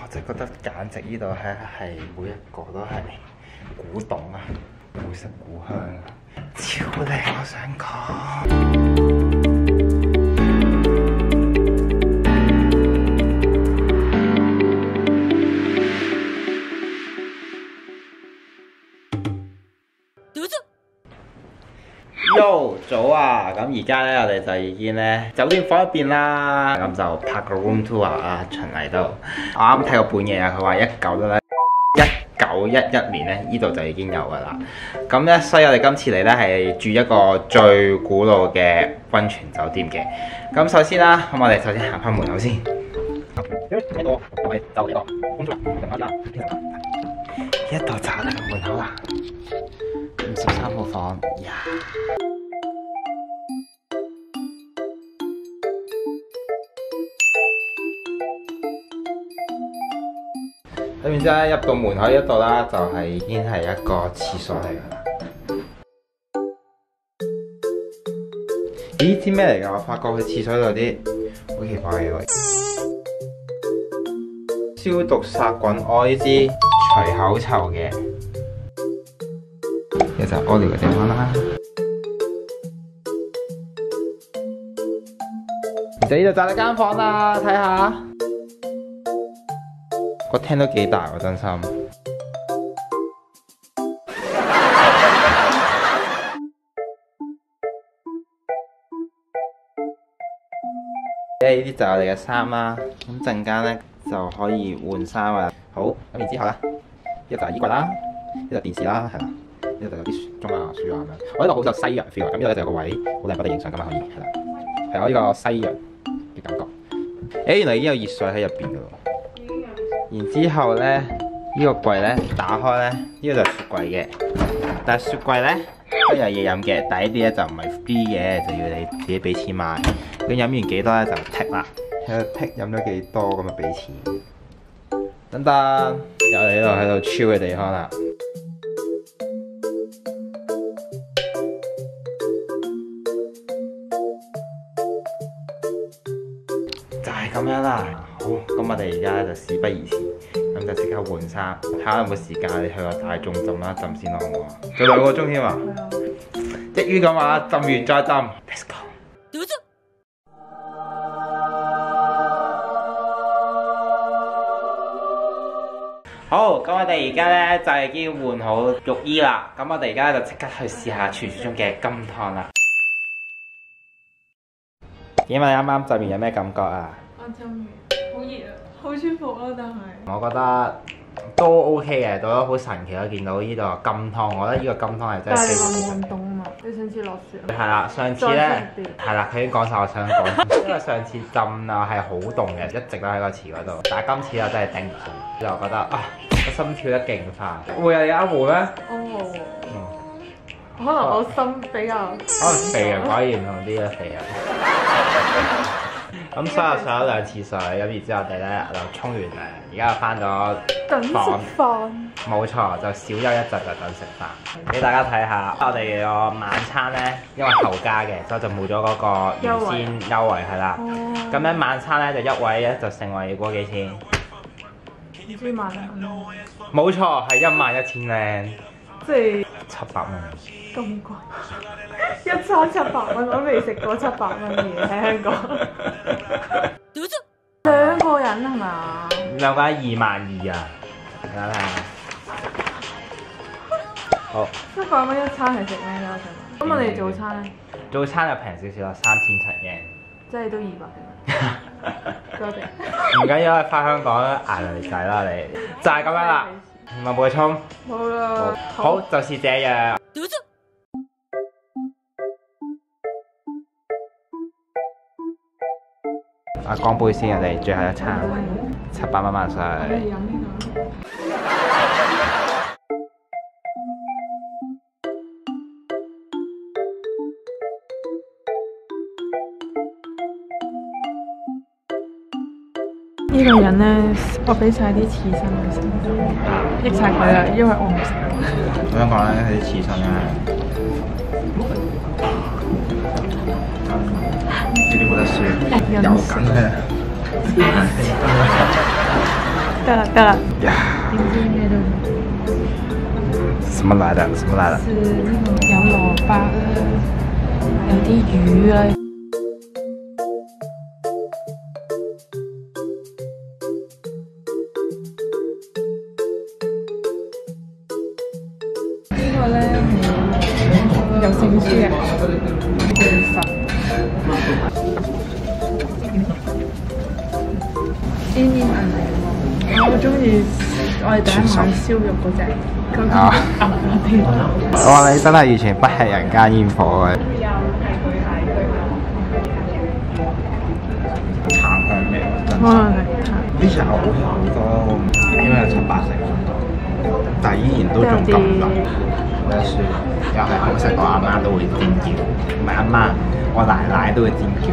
真係覺得簡直呢度係每一個都係古董啊，古色古香啊，超靚！我想講。Yo， 早啊！咁而家咧，我哋就已經咧酒店房入邊啦，咁就拍個 room tour 啊，巡嚟到。我啱睇過本嘢啊，佢話1911年咧，呢度就已經有噶啦。咁咧，所以我哋今次嚟咧係住一個最古老嘅溫泉酒店嘅。咁首先啦，咁我哋首先行翻門口先。呢度就係我哋嘅門口啦，53號房呀。咁然之後入到門口呢度啦，就係已經係一個廁所嚟噶啦。咦？知咩嚟㗎？我發覺佢廁所有啲好奇怪嘅嘢。消毒殺菌愛呢支除口臭嘅，呢就係屙尿嘅地方啦。就呢度就係間房啦，睇下。個廳都幾大喎，真心。呢啲就係我哋嘅衫啦，咁陣間咧就可以換衫啊。好，咁然之後咧，呢度就係衣櫃啦，呢度電視啦，係啦，呢度就有啲中啊書啊咁樣。我呢度好有西洋 feel 啊，咁呢度就有個位好靚，我哋影相咁啊可以，係啦，係我呢個西洋嘅感覺。原來已經有熱水喺入邊㗎喎。然之後咧，呢個櫃咧打開咧，呢個就係雪櫃嘅。但係雪櫃咧都有嘢飲嘅，但係呢啲咧就唔係 free 嘅，就要你自己俾錢買。咁飲完幾多咧就剔啦，喺度剔飲咗幾多咁就俾錢。等等，又嚟到喺度超嘅地方啦。就係咁樣啦。好，咁我哋而家就事不宜遲，咁就即刻換衫。睇下有冇時間，你去個大眾浸啦，浸先咯，好唔好啊？仲2個鐘添啊！一於咁話，浸完再浸。Let's go。好，咁我哋而家咧就已經換好浴衣啦。咁我哋而家就即刻去試下傳説中嘅金湯啦。點啊？你啱啱浸完有咩感覺啊？ 我浸完好熱啊，好舒服咯，但係我覺得都 OK 嘅，到咗好神奇咯！見到呢度金湯，我覺得呢個金湯係真係幾好食。 但係你話冇咁凍啊嘛？你上次落雪係啦，上次咧係啦，佢已經講晒我想講，因為上次浸啊係好凍嘅，一直都喺個池嗰度。但係今次我真係頂唔順，就覺得啊個心跳得勁快。會有你啱換咩？ 我冇。可能我心比較可能肥人果然唔同啲啊，肥人。咁所以我上咗2次水，咁然之後我哋咧就沖完涼，而家又翻咗等食飯。 冇錯，就小休一陣就等食飯。俾大家睇下我哋個晚餐咧，因為後加嘅，所以就冇咗嗰個原先優惠係啦。咁咧晚餐咧就一位咧就成為嗰幾錢？ 唔知萬零蚊。 冇錯，係11000零， 即係 700蚊。 咁貴，一餐700蚊，我都未食過700蚊嘅嘢喺香港。2個人係嘛 ？2個人22000啊！睇下。好。 700蚊一餐係食咩咧？咁我哋早餐咧？ 早餐就平少少啦，3700元。 即係都200幾蚊。多謝。 唔緊要，翻香港捱嚟計啦你。就係咁樣啦。有冇補充？ 冇啦。 好，就是這樣。乾杯先，我哋最後一餐700蚊萬歲。 呢個人咧，我俾晒啲刺身佢食，益晒佢啦，因為我唔食。 我想講咧，佢啲刺身咧，呢啲冇得輸，有緊嘅。 得了得了， 呀， 點知咩都冇。 什麼來的？什麼來的？ 是呢個有蘿蔔啊，有啲魚啊。呢個咧係有證書嘅，叫佛。煙煙韌韌喎，我中意我哋第一晚燒肉嗰隻。 啊！哇！你真係完全不吃人間煙火嘅。橙香味喎，真可能係呢隻牛好多，因為有7、8成，但係依然都仲咁腍。咩算？又係好食，我阿媽都會尖叫，唔係阿媽，我奶奶都會尖叫。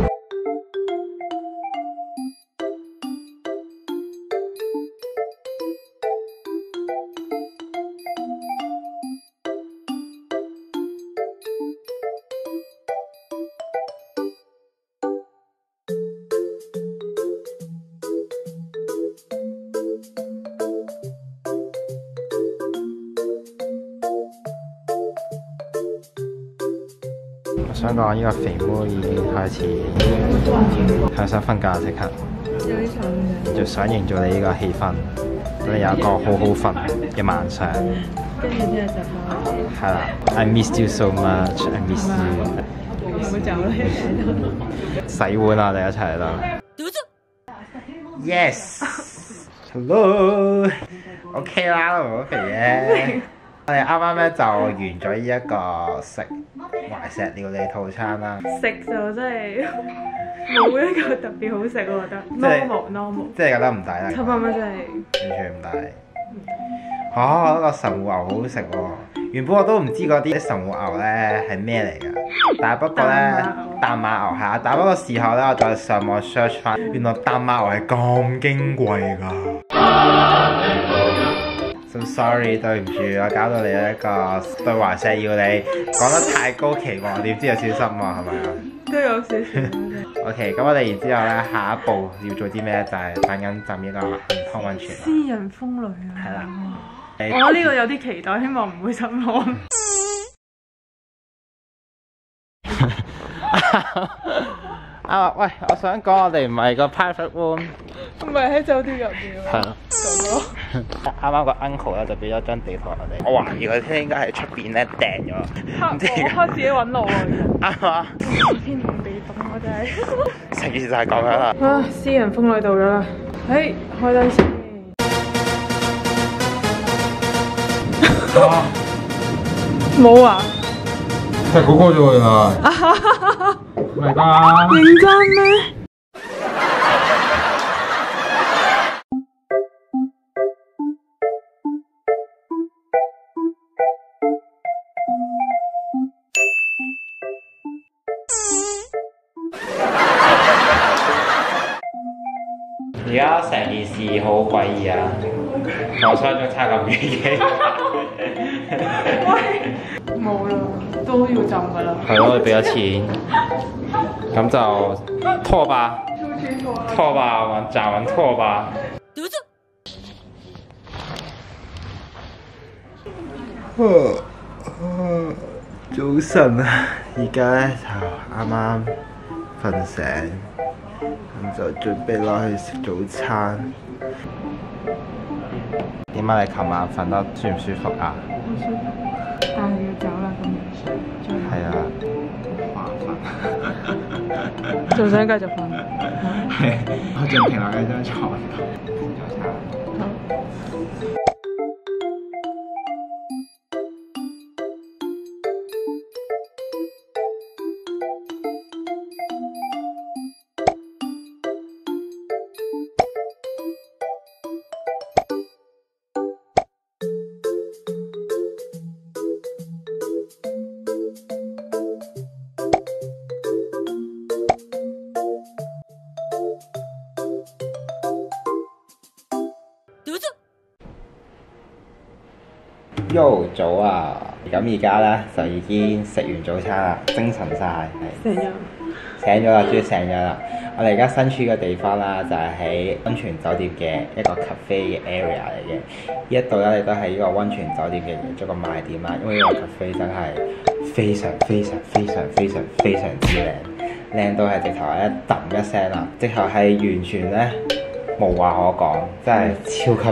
我想講呢個肥妹已經開始係想瞓覺，即刻有啲慘嘅。 就想營造你呢個氣氛，等你有一個好好瞓嘅晚上。 跟住聽日就翻屋企。 係啦，I miss you so much, I miss you。 唔好走啦，一齊都。 洗碗啊！我哋一齊啦。Yes。Hello。OK 啦，唔好肥嘅。我哋啱啱咧就完咗呢一個食懷石料理套餐啦。 食就真係冇一個特別好食，我覺得。normal。 即係覺得唔抵啦。 700蚊真係完全唔抵。嗰個神戶牛好好食喎！原本我都唔知嗰啲神戶牛咧係咩嚟㗎，但係不過咧淡馬牛係啊，但係不過事後咧我再上網 search 翻，原來淡馬牛係咁矜貴㗎。So sorry， 對唔住，我搞到你一個對懷石料理講得太高期望，點知有少少失望係咪啊？ 都有少少。 OK，咁我哋然之後咧，下一步要做啲咩？就係等緊浸呢個銀湯溫泉。 私人風呂啊！ 係啦。 我呢個有啲期待，希望唔會失望。 啊喂，我想講我哋唔係個 private room， 唔係喺酒店入邊。 係咯。啱啱個 uncle 咧就俾咗張地圖我哋，我懷疑佢聽應該係出邊咧訂咗，唔知點解。 我開自己揾路啊！ 啱嘛？ 天寒地凍我真係。 成件事就係咁樣啦。 啊！私人風呂到咗啦，開燈先。冇啊！ 係嗰個啫喎，原來。唔係㗎。 認真咩？ 而家成件事好詭異啊！我想像中差咁遠嘅。 冇啦，都要浸㗎啦。 係咯，你俾咗錢，咁就拖吧，拖吧，站穩拖吧。早晨啊，而家咧就啱啱瞓醒，咁就準備攞去食早餐。點解你琴晚瞓得舒唔舒服啊？ 好舒服，但係要走啦咁。 係啊， 仲想繼續瞓？ 我仲停留喺張床度。 好。 Yo， 早啊！咁而家咧就已經食完早餐啦，精神晒，係成日醒咗啦，終於醒咗啦。 我哋而家身處嘅地方啦，就係喺溫泉酒店嘅一個 cafe 嘅 area 嚟嘅。呢一度咧，亦都係呢個溫泉酒店嘅其中一個賣點啦。因為呢個 cafe 真係非常之靚到係直頭一揼一聲啦，直頭係完全咧無話可講，真係超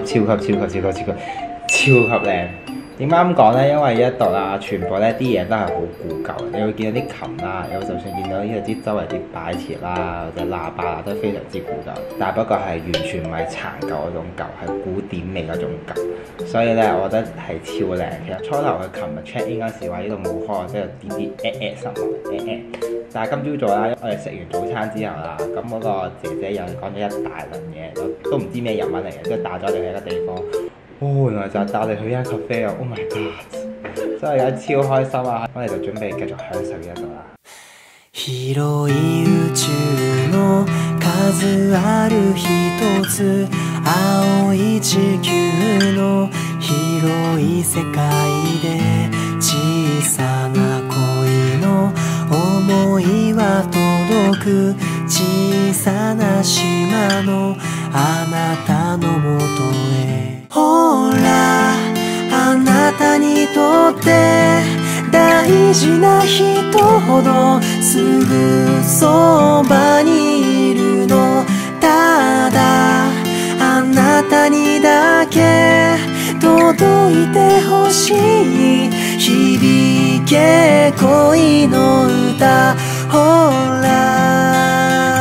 級靚。點解咁講呢？因為呢一度啦，全部呢啲嘢都係好古舊，你會見到啲琴啦，又就算見到呢度啲周圍啲擺設啦或者喇叭啦，都非常之古舊。但係不過係完全唔係殘舊嗰種舊，係古典味嗰種舊。所以呢，我覺得係超靚。其實初頭佢琴日 check in 嗰時話呢度冇開，即係啲什麼。但係今朝早啦，我哋食完早餐之後啦，咁嗰個姐姐又講咗一大輪嘢，都唔知咩日文嚟嘅，即係帶咗我哋去一個地方。哦，原來就係帶我哋去一間 cafe 啊 ！Oh my god！ 真係而家超開心啊！我哋就準備繼續享受呢一度啦。 広い宇宙の数ある一つ青い地球の広い世界で小さな恋の想いは届く小さな島のあなたのもとへほらあなたにとって大事な人ほどすぐそばにいるのただあなたにだけ届いてほしい響け恋の歌ほら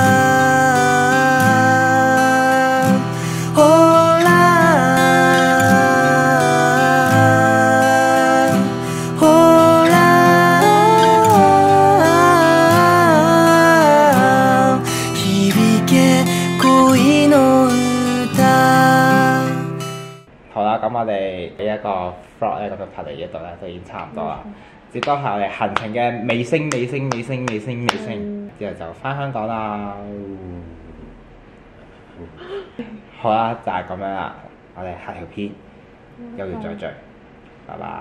咁我哋呢一個 vlog 咧，咁就拍嚟呢度咧，都已經差唔多啦。接多係我哋行程嘅尾聲，之後就翻香港啦。好啦，就係咁樣啦。我哋下條片有緣再聚，拜拜。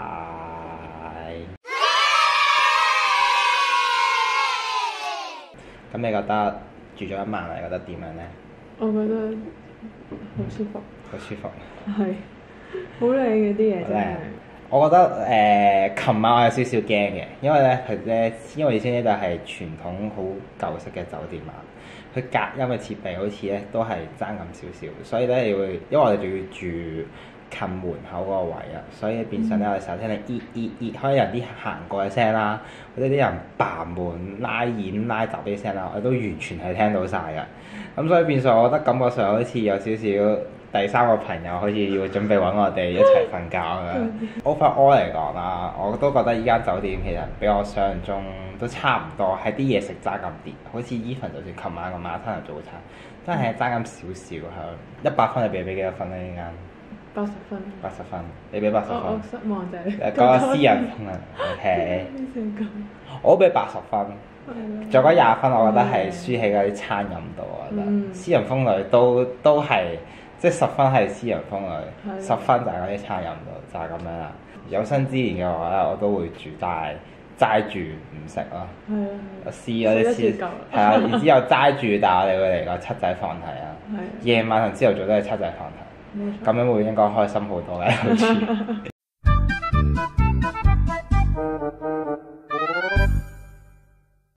咁你覺得住咗一晚，你覺得點樣呢？ 我覺得好舒服。 好舒服。 係。好靚嘅啲嘢真係， 我覺得琴晚我有少少驚嘅，因為因為先呢度係傳統好舊式嘅酒店嘛，佢隔音嘅設備好似咧都係爭咁少少，所以咧你會，因為我哋仲要住近門口嗰個位啊，所以變相咧我哋成日聽你可能有啲行過嘅聲啦，或者啲人扮門拉掩拉閘啲聲啦，我都完全係聽到晒㗎，咁所以變相我覺得感覺上好似有少少第三個朋友好似要準備揾我哋一齊瞓覺咁樣。Overall 嚟講啦，我都覺得依間酒店其實比我想象中都差唔多，係啲嘢食爭咁啲。好似 even 就算琴晚個晚餐同早餐，真係爭咁少少響。100分你俾幾多分咧？呢間 80分。 80分，你俾80分。 我失望就係嗰個私人風啊，OK。我都俾80分。仲有嗰20分，我覺得係輸喺嗰啲餐飲度，我覺得。私人風旅都係。即係10分係私人風旅，10分就係嗰啲餐飲度，就係咁樣啦。有生之年嘅話咧，我都會住，但係齋住唔食咯。係啊。我試嗰啲試，係啊，然之後齋住，但係我哋會嚟個七仔放題啊。係。夜晚同朝頭早都係七仔放題。咁樣會應該開心好多嘅。